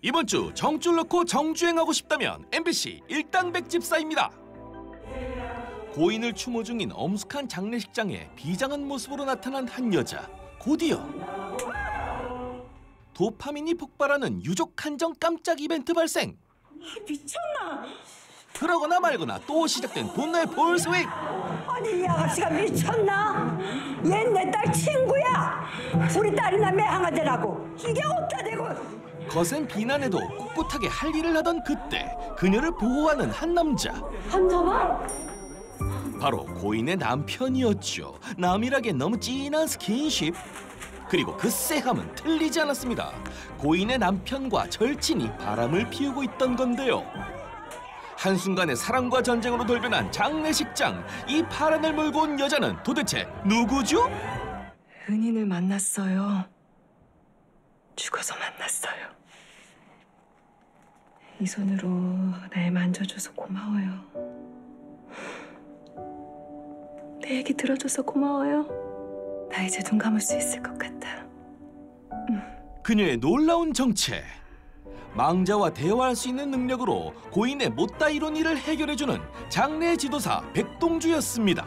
이번 주 정줄 놓고 정주행하고 싶다면 MBC 일당백집사입니다. 고인을 추모 중인 엄숙한 장례식장에 비장한 모습으로 나타난 한 여자. 곧이어 도파민이 폭발하는 유족 한정 깜짝 이벤트 발생. 미쳤나? 그러거나 말거나 또 시작된 분노의 볼스웨이. 아니 이 아가씨가 미쳤나? 얘 내 딸 친구야. 우리 딸이나 매항아들하고 이게 어따 대고. 거센 비난에도 꿋꿋하게 할 일을 하던 그때 그녀를 보호하는 한 남자. 한자봐? 바로 고인의 남편이었죠. 남일하게 너무 진한 스킨십. 그리고 그 쎄함은 틀리지 않았습니다. 고인의 남편과 절친이 바람을 피우고 있던 건데요. 한순간에 사랑과 전쟁으로 돌변한 장례식장. 이 파란을 몰고 온 여자는 도대체 누구죠? 은인을 만났어요. 죽어서 만났어요. 이 손으로 날 만져줘서 고마워요. 내 얘기 들어줘서 고마워요. 나 이제 눈 감을 수 있을 것 같아. 그녀의 놀라운 정체. 망자와 대화할 수 있는 능력으로 고인의 못다 이룬 일을 해결해주는 장례 지도사 백동주였습니다.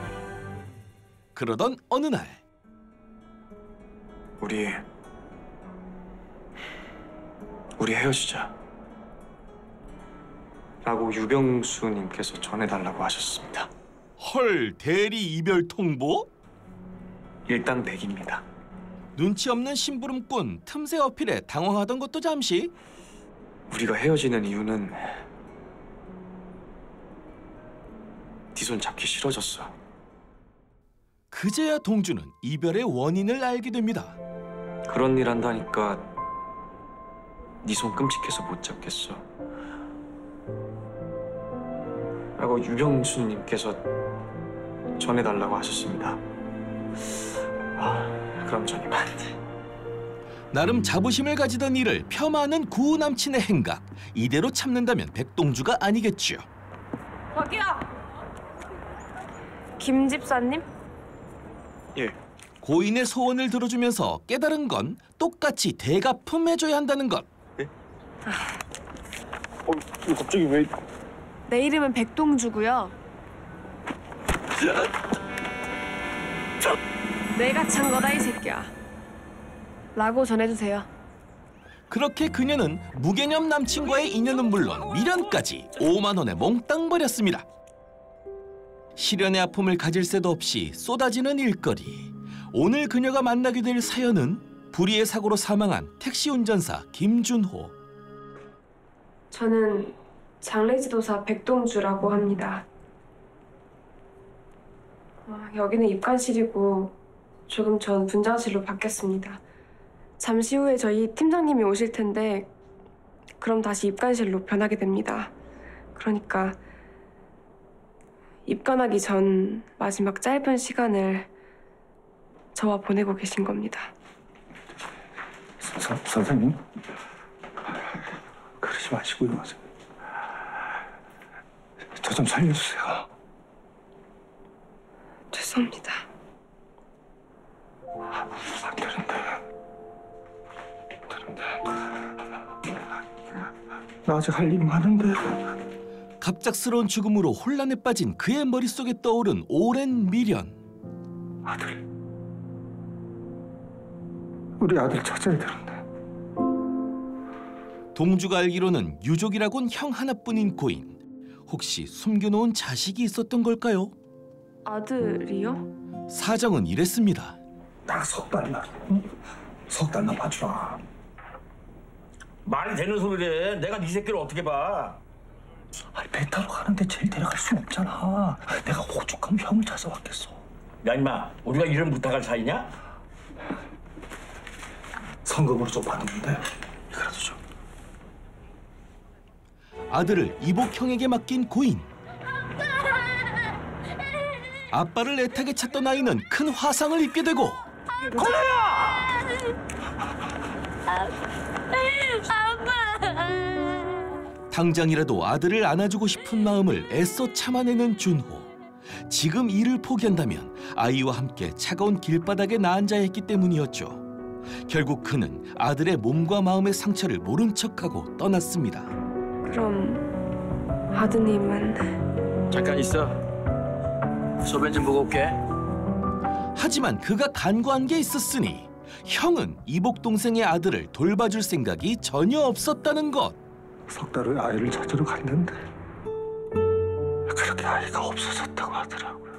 그러던 어느 날 우리 헤어지자 라고 유병수님께서 전해달라고 하셨습니다. 헐, 대리 이별 통보? 일당 100입니다. 눈치 없는 심부름꾼 틈새 어필에 당황하던 것도 잠시. 우리가 헤어지는 이유는 네 손 잡기 싫어졌어. 그제야 동주는 이별의 원인을 알게 됩니다. 그런 일 한다니까 네 손 끔찍해서 못 잡겠어 라고 유병수님께서 전해달라고 하셨습니다. 그럼 전 이만. 나름 자부심을 가지던 이를 폄하하는 구 남친의 행각. 이대로 참는다면 백동주가 아니겠죠. 저기요. 김 집사님? 예. 고인의 소원을 들어주면서 깨달은 건 똑같이 대가품해줘야 한다는 것. 이거 갑자기 왜? 내 이름은 백동주고요. 내가 찬 거다 이 새끼야. 라고 전해주세요. 그렇게 그녀는 무개념 남친과의 인연은 물론 미련까지 5만 원에 몽땅 버렸습니다. 시련의 아픔을 가질 새도 없이 쏟아지는 일거리. 오늘 그녀가 만나게 될 사연은 불의의 사고로 사망한 택시 운전사 김준호. 저는 장례지도사 백동주라고 합니다. 여기는 입관실이고 조금 전 분장실로 바뀌었습니다. 잠시 후에 저희 팀장님이 오실 텐데 그럼 다시 입관실로 변하게 됩니다. 그러니까 입관하기 전 마지막 짧은 시간을 저와 보내고 계신 겁니다. 선생님? 그러지 마시고요. 저 좀 살려주세요. 죄송합니다. 안 되는데. 나 아직 할 일 많은데. 갑작스러운 죽음으로 혼란에 빠진 그의 머릿속에 떠오른 오랜 미련. 아들. 우리 아들 찾아야 되는데. 동주가 알기로는 유족이라곤 형 하나뿐인 고인. 혹시 숨겨놓은 자식이 있었던 걸까요? 아들이요? 사정은 이랬습니다. 딱 석 달만. 석 달만 봐주라. 말이 되는 소리래. 내가 네 새끼를 어떻게 봐? 아니 배 타러 가는데 제일 데려갈 순 없잖아. 내가 오죽하면 형을 찾아왔겠어. 야 임마, 우리가 이런 부탁할 사이냐? 성금으로 좀 받았는데 이거라도 좀. 아들을 이복형에게 맡긴 고인. 아빠를 애타게 찾던 아이는 큰 화상을 입게 되고. 당장이라도 아들을 안아주고 싶은 마음을 애써 참아내는 준호. 지금 일을 포기한다면 아이와 함께 차가운 길바닥에 나앉아야 했기 때문이었죠. 결국 그는 아들의 몸과 마음의 상처를 모른 척하고 떠났습니다. 그럼 아드님은 잠깐 있어. 소변 좀 보고 올게. 하지만 그가 간과한 게 있었으니 형은 이복 동생의 아들을 돌봐줄 생각이 전혀 없었다는 것. 석 달 후에 아이를 찾으러 갔는데 그렇게 아이가 없어졌다고 하더라고요.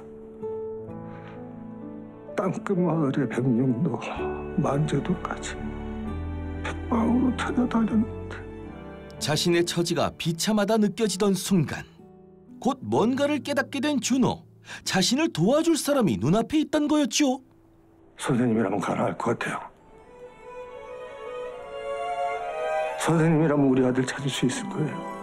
땅끝 마을의 백령도 만제도까지 백방으로 찾아다녔는데 자신의 처지가 비참하다 느껴지던 순간 곧 뭔가를 깨닫게 된 준호. 자신을 도와줄 사람이 눈앞에 있단 거였죠. 선생님이라면 가능할 것 같아요. 선생님이라면 우리 아들 찾을 수 있을 거예요.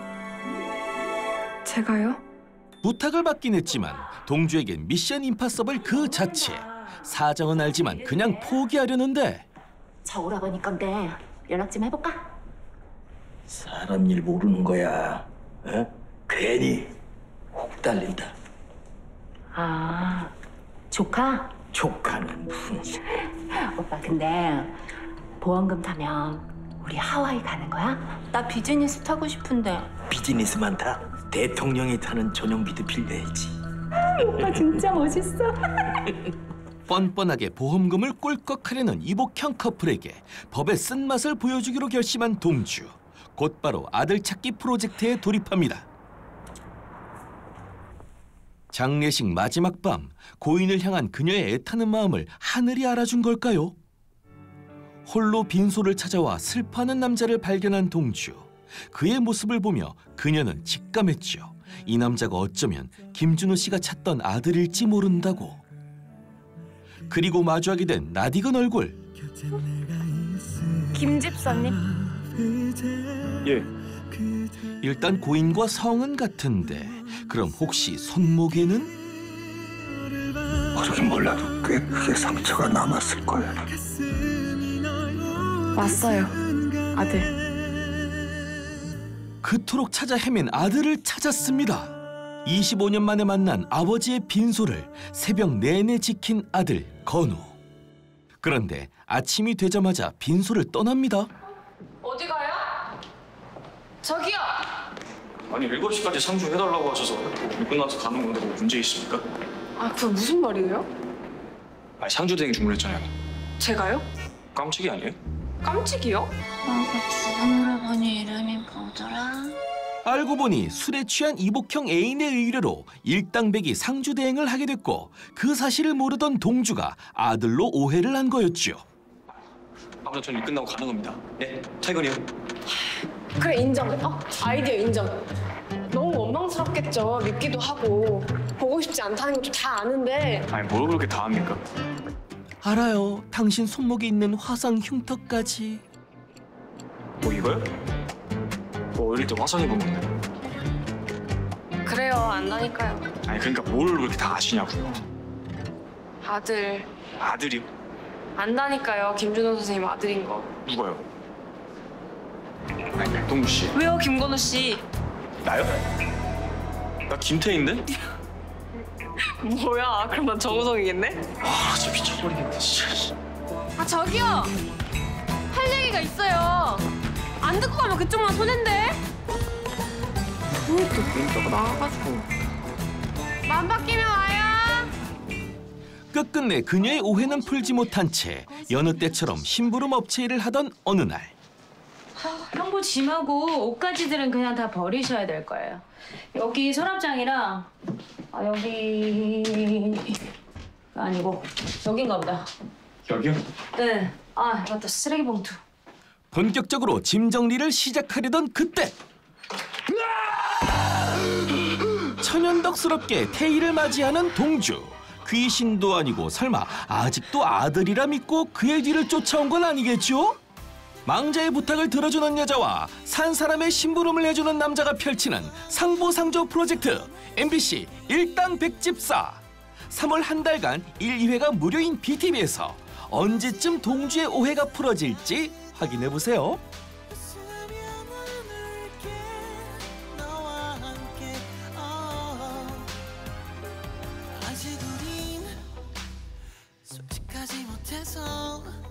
제가요? 부탁을 받긴 했지만 동주에겐 미션 임파서블 그 자체. 사정은 알지만 그냥 포기하려는데 저 오라버니 건데 연락 좀 해볼까? 사람 일 모르는 거야. 어? 괜히 혹 달린다. 아, 조카? 조카는 무슨. 오빠 근데 보험금 타면 우리 하와이 가는 거야? 나 비즈니스 타고 싶은데. 비즈니스만 타? 대통령이 타는 전용기도 빌려야지. 오빠 진짜 멋있어. 뻔뻔하게 보험금을 꿀꺽하려는 이복형 커플에게 법의 쓴맛을 보여주기로 결심한 동주. 곧바로 아들 찾기 프로젝트에 돌입합니다. 장례식 마지막 밤 고인을 향한 그녀의 애타는 마음을 하늘이 알아준 걸까요? 홀로 빈소를 찾아와 슬퍼하는 남자를 발견한 동주. 그의 모습을 보며 그녀는 직감했죠. 이 남자가 어쩌면 김준호 씨가 찾던 아들일지 모른다고. 그리고 마주하게 된 낯익은 얼굴. 김 집사님? 예. 일단 고인과 성은 같은데 그럼 혹시 손목에는? 모르긴 몰라도 꽤 크게 상처가 남았을 거예요. 왔어요, 아들. 그토록 찾아 헤맨 아들을 찾았습니다. 25년 만에 만난 아버지의 빈소를 새벽 내내 지킨 아들 건우. 그런데 아침이 되자마자 빈소를 떠납니다. 어디 가요? 저기요! 아니 7시까지 상주해달라고 하셔서 끝나서 가는 건데 뭐 문제 있습니까? 아, 그건 무슨 말이에요? 아니 상주 대행 주문했잖아요. 제가요? 깜찍이 아니에요? 깜찍이요? 주방 오라버니 이름이 뭐더라? 알고 보니 술에 취한 이복형 애인의 의뢰로 일당백이 상주 대행을 하게 됐고 그 사실을 모르던 동주가 아들로 오해를 한 거였죠. 아무튼 저는 일 끝나고 가는 겁니다. 예, 퇴근이요. 그래, 인정. 아이디어 인정. 너무 원망스럽겠죠. 밉기도 하고. 보고 싶지 않다는 것도 다 아는데. 아니 뭘 그렇게 다 합니까? 알아요. 당신 손목에 있는 화상 흉터까지. 뭐 이거요? 뭐 어릴 때 화상 입은 건데. 그래요, 안다니까요. 아니 그러니까 뭘 그렇게 다 아시냐고요. 아들. 아들이요? 안다니까요, 김준호 선생님 아들인 거. 누가요? 아니 백동주 씨. 왜요, 김건우 씨? 나요? 나 김태희인데? 뭐야, 그럼 난 정우성이겠네? 아 진짜 미쳐버리겠네 진짜. 아, 저기요! 할 얘기가 있어요. 안 듣고 가면 그쪽만 손해인데? 왜 또 윈도가 나와가지고. 맘 바뀌면 와요! 끝끝내 그녀의 오해는 풀지 못한 채 여느 때처럼 심부름 업체 일을 하던 어느 날. 형부 짐하고 옷가지들은 그냥 다 버리셔야 될 거예요. 여기 서랍장이랑 여기 아니고 여긴가 보다. 여기요? 네. 아 맞다 쓰레기 봉투. 본격적으로 짐 정리를 시작하려던 그때 천연덕스럽게 태희를 맞이하는 동주. 귀신도 아니고 설마 아직도 아들이라 믿고 그의 뒤를 쫓아온 건 아니겠죠? 망자의 부탁을 들어주는 여자와 산 사람의 심부름을 해주는 남자가 펼치는 상보상조 프로젝트 MBC 일당백집사. 3월 한 달간 1, 2회가 무료인 BTV에서 언제쯤 동주의 오해가 풀어질지 확인해보세요. 아직 우린 솔직하지 못해서